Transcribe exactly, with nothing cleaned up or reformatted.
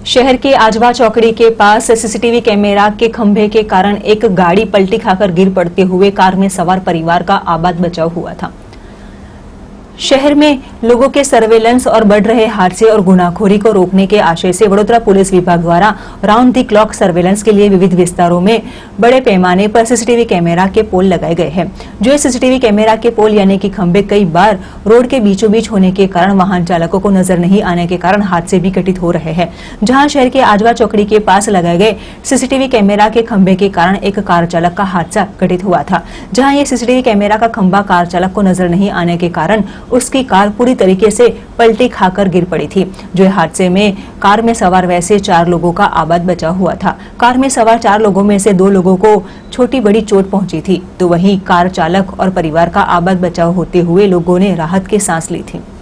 शहर के आजवा चौकड़ी के पास सीसीटीवी कैमरा के खंभे के कारण एक गाड़ी पलटी खाकर गिर पड़ते हुए कार में सवार परिवार का आबाद बचाव हुआ था। शहर में लोगों के सर्वेलेंस और बढ़ रहे हादसे और गुनाखोरी को रोकने के आशय से वडोदरा पुलिस विभाग द्वारा राउंड दी क्लॉक सर्वेलेंस के लिए विविध विस्तारों में बड़े पैमाने पर सीसीटीवी कैमरा के पोल लगाए गए हैं। जो सीसीटीवी कैमरा के पोल यानी कि खंभे कई बार रोड के बीचों बीच होने के कारण वाहन चालकों को नजर नहीं आने के कारण हादसे भी घटित हो रहे हैं। जहां शहर के आजवा चौकड़ी के पास लगाए गए सीसीटीवी कैमरा के खंभे के कारण एक कार चालक का हादसा घटित हुआ था। जहां ये सीसीटीवी कैमरा का खंभा कार चालक को नजर नहीं आने के कारण उसकी कार पूरी तरीके से पलटी खाकर गिर पड़ी थी। जो हादसे में कार में सवार वैसे चार लोगों का आबाद बचाव हुआ था। कार में सवार चार लोगों में से दो लोगों को छोटी बड़ी चोट पहुंची थी, तो वहीं कार चालक और परिवार का आबाद बचाव होते हुए लोगों ने राहत की सांस ली थी।